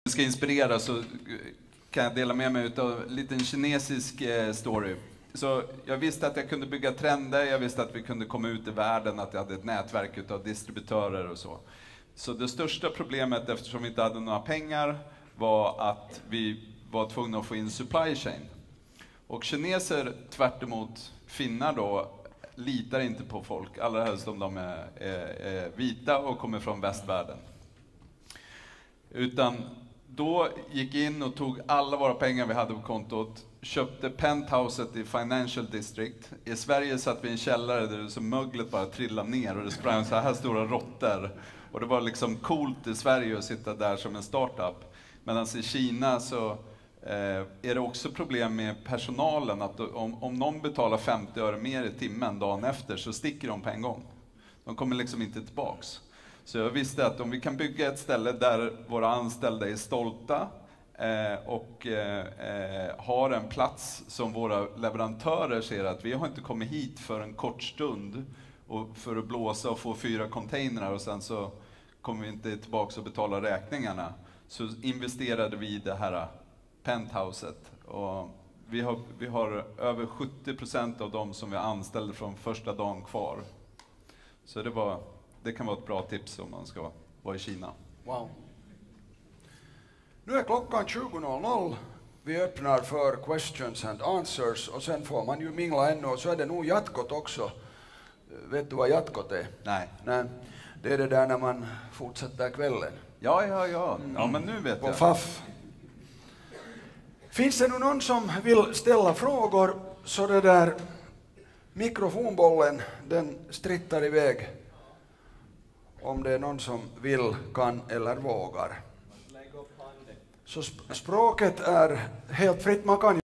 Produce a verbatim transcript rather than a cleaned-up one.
ska inspirera så kan jag dela med mig av en liten kinesisk story. Så jag visste att jag kunde bygga trender, jag visste att vi kunde komma ut i världen, att jag hade ett nätverk av distributörer och så. Så det största problemet, eftersom vi inte hade några pengar, var att vi var tvungna att få in supply chain. Och kineser, tvärt emot finnar då, litar inte på folk, allra helst om de är, är, är vita och kommer från västvärlden. Utan då gick in och tog alla våra pengar vi hade på kontot, köpte penthouset i Financial District. I Sverige satt vi i en källare där det så möglet bara trillade ner och det sprang så här stora råttor. Och det var liksom coolt i Sverige att sitta där som en startup. Medan i Kina så eh, är det också problem med personalen. Att om, om någon betalar femtio öre mer i timmen dagen efter så sticker de på en gång. De kommer liksom inte tillbaks. Så jag visste att om vi kan bygga ett ställe där våra anställda är stolta eh, och eh, har en plats som våra leverantörer ser att vi har inte kommit hit för en kort stund och för att blåsa och få fyra containrar och sen så kommer vi inte tillbaka och betala räkningarna. Så investerade vi i det här penthouset och vi har, vi har över sjuttio procent av dem som vi anställde från första dagen kvar. Så det var... Det kan vara ett bra tips om man ska vara i Kina. Wow. Nu är klockan tjugo noll noll. Vi öppnar för questions and answers och sen får man ju mingla ännu och så är det nog jatkot också. Vet du vad jatkot är? Nej. Nej. Det är det där när man fortsätter kvällen. Ja, ja, ja. Ja, men nu vet På jag. Faff. Finns det nu någon som vill ställa frågor så det där mikrofonbollen den strittar iväg. Om det är någon som vill, kan eller vågar. Så språket är helt fritt. Man kan